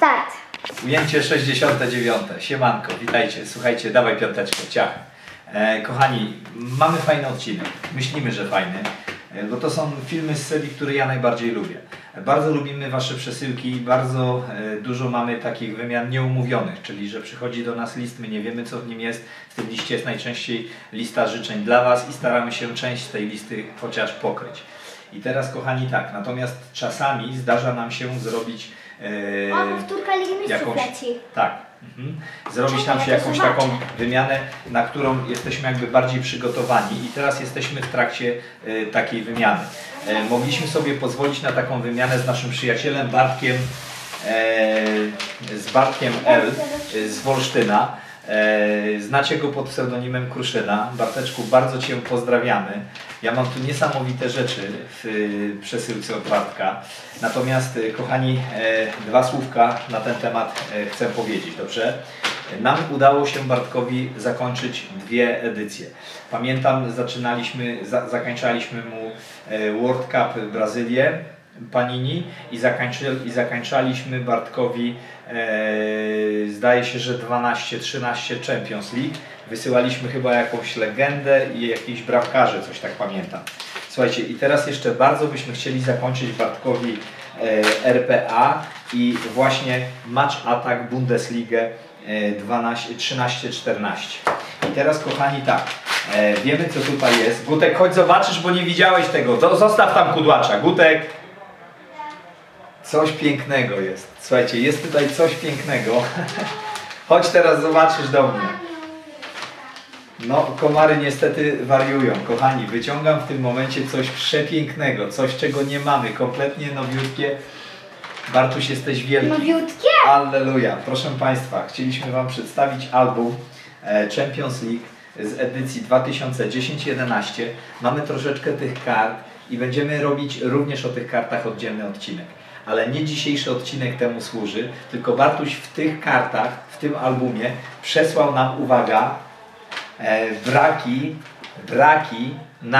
Start. Ujęcie 69. Siemanko, witajcie. Słuchajcie, dawaj piąteczkę, ciach. Kochani, mamy fajny odcinek. Myślimy, że fajny, bo to są filmy z serii, które ja najbardziej lubię. Bardzo lubimy Wasze przesyłki, bardzo dużo mamy takich wymian nieumówionych, czyli że przychodzi do nas list, my nie wiemy, co w nim jest. W tym liście jest najczęściej lista życzeń dla Was i staramy się część z tej listy chociaż pokryć. I teraz, kochani, tak, natomiast czasami zdarza nam się zrobić powtórka Ligi Mistrzów leci. Tak. Zrobić nam się jakąś taką wymianę, na którą jesteśmy jakby bardziej przygotowani i teraz jesteśmy w trakcie takiej wymiany. Mogliśmy sobie pozwolić na taką wymianę z naszym przyjacielem Bartkiem, L z Wolsztyna. Znacie go pod pseudonimem Kruszyna. Barteczku, bardzo Cię pozdrawiamy. Ja mam tu niesamowite rzeczy w przesyłce od Bartka. Natomiast, kochani, dwa słówka na ten temat chcę powiedzieć, dobrze? Nam udało się Bartkowi zakończyć dwie edycje. Pamiętam, zakończaliśmy mu World Cup Brazylię, Panini i zakończaliśmy Bartkowi zdaje się, że 12-13 Champions League. Wysyłaliśmy chyba jakąś legendę i jakichś bramkarzy, coś tak pamiętam. Słuchajcie, i teraz jeszcze bardzo byśmy chcieli zakończyć Bartkowi RPA i właśnie Match Attack Bundesligę 13-14. I teraz, kochani, tak, wiemy, co tutaj jest. Gutek, chodź zobaczysz, bo nie widziałeś tego. Zostaw tam kudłacza. Gutek. Coś pięknego jest. Słuchajcie, jest tutaj coś pięknego. Chodź teraz zobaczysz do mnie. No, komary niestety wariują. Kochani, wyciągam w tym momencie coś przepięknego. Coś, czego nie mamy. Kompletnie nowiutkie. Bartuś, jesteś wielki. Nowiutkie? Alleluja. Proszę Państwa, chcieliśmy Wam przedstawić album Champions League z edycji 2010-11. Mamy troszeczkę tych kart i będziemy robić również o tych kartach oddzielny odcinek. Ale nie dzisiejszy odcinek temu służy, tylko Bartuś w tych kartach, w tym albumie przesłał nam, uwaga, braki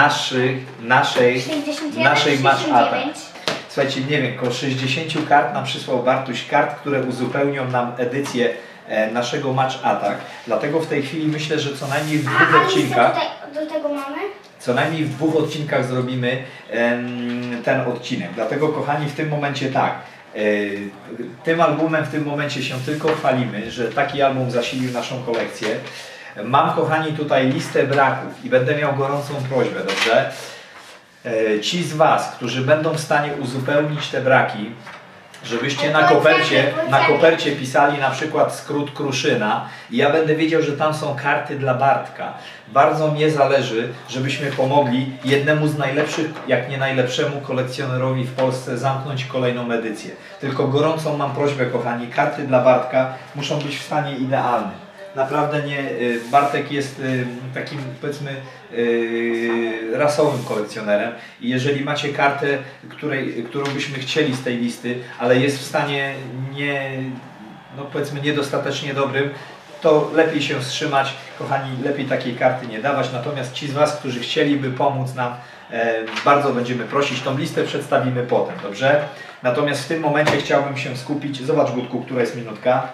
naszej Match Attack. Słuchajcie, nie wiem, około 60 kart nam przysłał Bartuś, kart, które uzupełnią nam edycję naszego Match Attack. Dlatego w tej chwili myślę, że co najmniej w dwóch odcinkach... Do tego mamy? Co najmniej w dwóch odcinkach zrobimy ten odcinek. Dlatego, kochani, w tym momencie tak, tym albumem w tym momencie się tylko chwalimy, że taki album zasilił naszą kolekcję. Mam, kochani, tutaj listę braków i będę miał gorącą prośbę, dobrze? Ci z Was, którzy będą w stanie uzupełnić te braki, żebyście na kopercie pisali na przykład skrót Kruszyna i ja będę wiedział, że tam są karty dla Bartka. Bardzo mnie zależy, żebyśmy pomogli jednemu z najlepszych, jak nie najlepszemu kolekcjonerowi w Polsce zamknąć kolejną edycję. Tylko gorącą mam prośbę, kochani, karty dla Bartka muszą być w stanie idealnym. Naprawdę nie, Bartek jest takim, powiedzmy, rasowym kolekcjonerem i jeżeli macie kartę, którą byśmy chcieli z tej listy, ale jest w stanie powiedzmy niedostatecznie dobrym, to lepiej się wstrzymać, kochani, lepiej takiej karty nie dawać. Natomiast ci z Was, którzy chcieliby pomóc nam, bardzo będziemy prosić, tą listę przedstawimy potem, dobrze? Natomiast w tym momencie chciałbym się skupić, zobacz, Gutku, która jest minutka.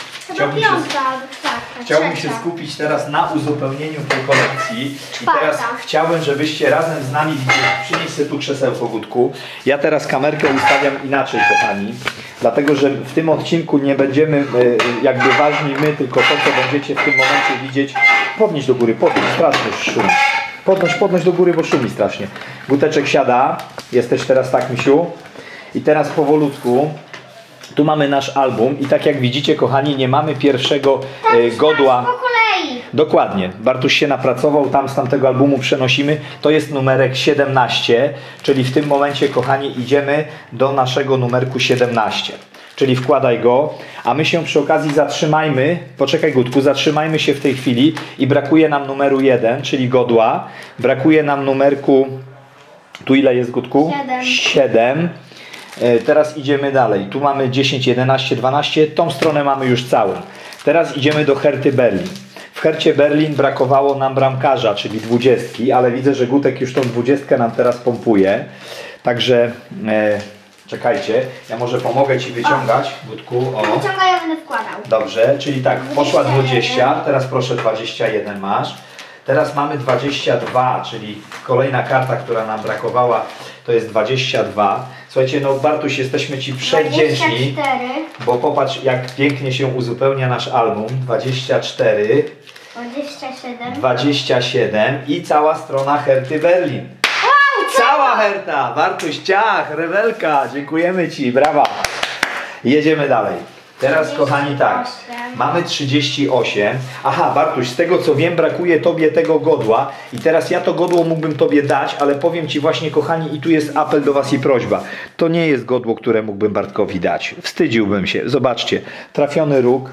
Chciałbym się skupić teraz na uzupełnieniu tej kolekcji. I teraz chciałbym, żebyście razem z nami widzieli. Przynieś sobie tu krzesełko, Gutku. Ja teraz kamerkę ustawiam inaczej, kochani. Dlatego, że w tym odcinku nie będziemy jakby ważni my, tylko to, co będziecie w tym momencie widzieć. Podnieś do góry, podnieś, strasznie szumi. Podnoś do góry, bo szumi strasznie. Guteczek siada. Jesteś teraz tak, misiu. I teraz powolutku. Tu mamy nasz album i tak jak widzicie, kochani, nie mamy pierwszego godła. Po kolei. Dokładnie. Bartuś się napracował, tam z tamtego albumu przenosimy. To jest numerek 17, czyli w tym momencie, kochani, idziemy do naszego numerku 17. Czyli wkładaj go, a my się przy okazji zatrzymajmy, poczekaj, Gutku, zatrzymajmy się w tej chwili i brakuje nam numeru 1, czyli godła. Brakuje nam numerku, tu ile jest, Gutku? 7. Teraz idziemy dalej. Tu mamy 10, 11, 12. Tą stronę mamy już całą. Teraz idziemy do Herty Berlin. W Hercie Berlin brakowało nam bramkarza, czyli 20, ale widzę, że Gutek już tą 20 nam teraz pompuje. Także Czekajcie, ja może pomogę Ci wyciągać, Gutku. O. Wyciągaj, ja będę wkładał. Dobrze, czyli tak, poszła 20, teraz proszę 21 masz. Teraz mamy 22, czyli kolejna karta, która nam brakowała, to jest 22. Słuchajcie, no Bartuś, jesteśmy Ci przedwdzięczni, 24. bo popatrz, jak pięknie się uzupełnia nasz album. 24, 27. 27 i cała strona Herty Berlin. Wow, Cała Herta! Bartuś, ciach, rewelka, dziękujemy Ci, brawa. Jedziemy dalej. Teraz, kochani, tak, mamy 38. Aha, Bartuś, z tego co wiem, brakuje Tobie tego godła i teraz ja to godło mógłbym Tobie dać, ale powiem Ci właśnie, kochani, i tu jest apel do Was i prośba. To nie jest godło, które mógłbym Bartkowi dać. Wstydziłbym się. Zobaczcie, trafiony róg.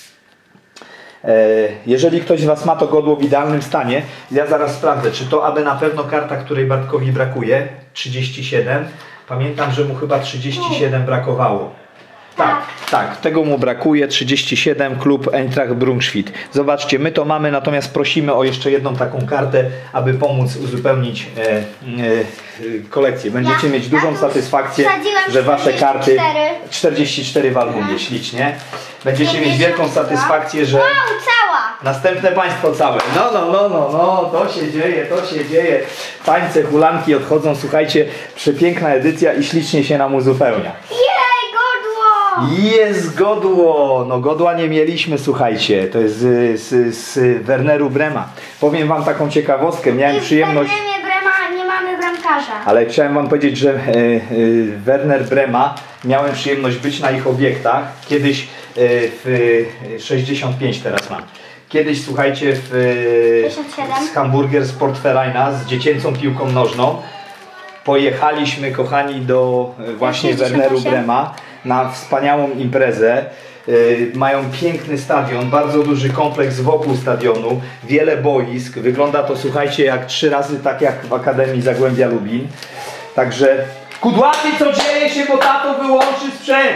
Jeżeli ktoś z Was ma to godło w idealnym stanie, ja zaraz sprawdzę, czy to aby na pewno karta, której Bartkowi brakuje, 37. Pamiętam, że mu chyba 37 brakowało. Tak, tego mu brakuje, 37, klub Eintracht Braunschweig. Zobaczcie, my to mamy, natomiast prosimy o jeszcze jedną taką kartę, aby pomóc uzupełnić kolekcję. Będziecie mieć dużą satysfakcję, że Wasze karty, 44 w albumie, ślicznie. Będziecie mieć wielką satysfakcję, że... Wow, cała! Następne państwo całe. No, to się dzieje. Tańce, hulanki odchodzą, słuchajcie, przepiękna edycja i ślicznie się nam uzupełnia. Jej, godło! Jest godło! No godła nie mieliśmy, słuchajcie, to jest z Werneru Brema. Powiem Wam taką ciekawostkę, miałem przyjemność... W Brema nie mamy bramkarza. Ale chciałem Wam powiedzieć, że Werner Brema, miałem przyjemność być na ich obiektach, kiedyś w 65 teraz mam. Kiedyś, słuchajcie, z Hamburger Sportvereina z dziecięcą piłką nożną pojechaliśmy, kochani, do właśnie Werneru Brema na wspaniałą imprezę. Mają piękny stadion, bardzo duży kompleks wokół stadionu, wiele boisk. Wygląda to, słuchajcie, jak 3 razy tak jak w Akademii Zagłębia Lubin. Także kudłaty, co dzieje się, bo tato wyłączy sprzęt.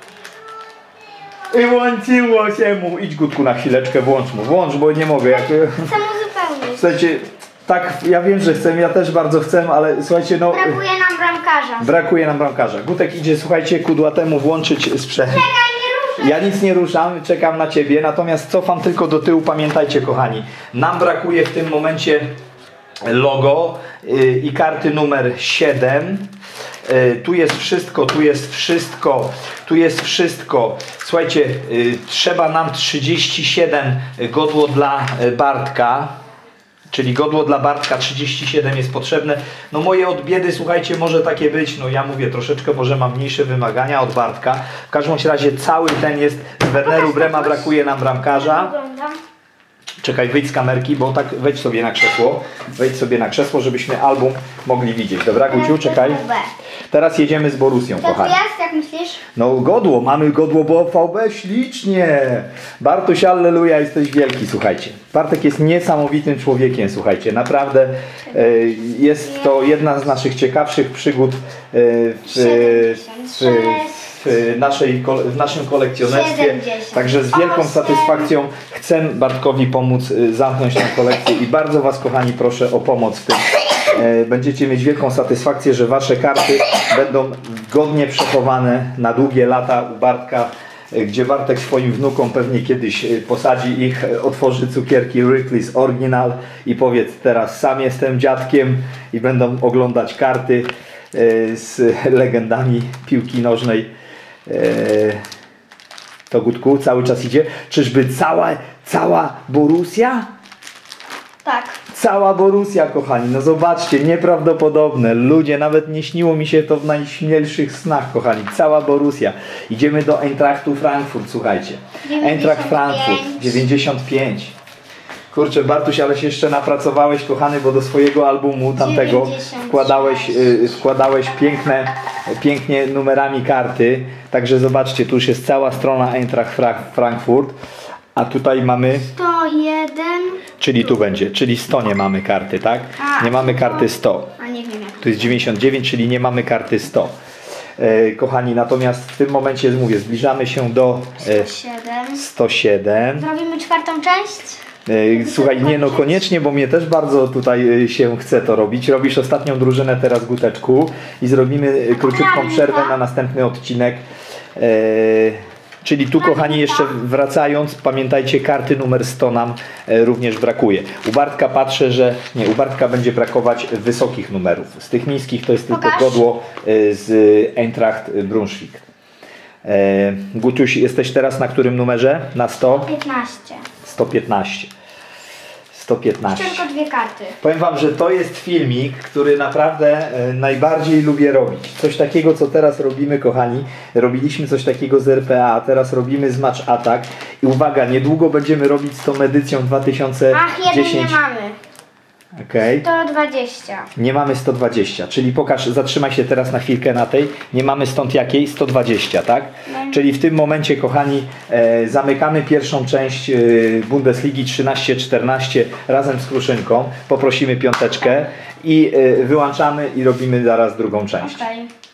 I włączyło się mu. Idź, Gutku, na chwileczkę, włącz, bo nie mogę. Jak... Chcę uzupełnić. Słuchajcie, tak, ja wiem, że chcę, ja też bardzo chcę, ale słuchajcie, no... Brakuje nam bramkarza. Brakuje nam bramkarza. Gutek idzie, słuchajcie, kudłatemu włączyć sprzęt. Czekaj, nie ruszaj. Ja nic nie ruszam, czekam na Ciebie, natomiast cofam tylko do tyłu, pamiętajcie, kochani, nam brakuje w tym momencie logo i karty numer 7. Tu jest wszystko. Słuchajcie, trzeba nam 37 godło dla Bartka. Czyli godło dla Bartka 37 jest potrzebne. No moje od biedy, słuchajcie, może takie być. No ja mówię, troszeczkę może mam mniejsze wymagania od Bartka. W każdym razie cały ten jest z Werneru Brema, brakuje nam bramkarza. Czekaj, wyjdź z kamerki, bo tak wejdź sobie na krzesło. Wejdź sobie na krzesło, żebyśmy album mogli widzieć. Dobra, Guciu, czekaj. Teraz jedziemy z Borussią, Co tu kochani. jest, jak myślisz? No godło, mamy godło, bo VB ślicznie. Bartuś, alleluja, jesteś wielki, słuchajcie. Bartek jest niesamowitym człowiekiem, słuchajcie. Naprawdę jest to jedna z naszych ciekawszych przygód w naszym kolekcjonerstwie. 70. Także z wielką satysfakcją chcę Bartkowi pomóc zamknąć tę kolekcję i bardzo Was, kochani, proszę o pomoc w tym. Będziecie mieć wielką satysfakcję, że Wasze karty będą godnie przechowane na długie lata u Bartka, gdzie Bartek swoim wnukom pewnie kiedyś posadzi ich, otworzy cukierki Wrigley's Original i powiedz: teraz sam jestem dziadkiem, i będą oglądać karty z legendami piłki nożnej. To Gutku cały czas idzie. Czyżby cała Borussia? Tak. Cała Borussia, kochani, no zobaczcie, nieprawdopodobne. Ludzie, nawet nie śniło mi się to w najśmielszych snach, kochani. Cała Borussia. Idziemy do Eintrachtu Frankfurt, słuchajcie. 95. Eintracht Frankfurt, 95. Kurczę, Bartuś, ale się jeszcze napracowałeś, kochany, bo do swojego albumu tamtego 96. wkładałeś pięknie numerami karty. Także zobaczcie, tu już jest cała strona Eintracht Frankfurt. A tutaj mamy... 101. Czyli tu będzie, czyli 100 nie mamy karty, tak? Nie mamy karty 100. A nie wiem jak. Tu jest 99, czyli nie mamy karty 100. Kochani, natomiast w tym momencie, mówię, zbliżamy się do 107. 107. Zrobimy czwartą część? Słuchaj, nie no koniecznie, bo mnie też bardzo tutaj się chce to robić. Robisz ostatnią drużynę teraz, Guteczku, i zrobimy króciutką przerwę na następny odcinek. Czyli tu, kochani, jeszcze wracając, pamiętajcie, karty numer 100 nam również brakuje. U Bartka patrzę, że nie, u Bartka będzie brakować wysokich numerów. Z tych niskich to jest tylko godło z Eintracht Braunschweig. Gutuś, jesteś teraz na którym numerze? Na 100? 15. 115. 115. Tylko dwie karty. Powiem wam, że to jest filmik, który naprawdę najbardziej lubię robić. Coś takiego, co teraz robimy, kochani. Robiliśmy coś takiego z RPA, a teraz robimy z Match Attack. I uwaga, niedługo będziemy robić z tą edycją 2010. Ach, jeden nie mamy. Okay. 120. Nie mamy 120, czyli pokaż, zatrzymaj się teraz na chwilkę na tej. Nie mamy stąd jakiej? 120, tak? Czyli w tym momencie, kochani, zamykamy pierwszą część Bundesligi 13-14 razem z Kruszynką. Poprosimy piąteczkę i wyłączamy i robimy zaraz drugą część. Okay.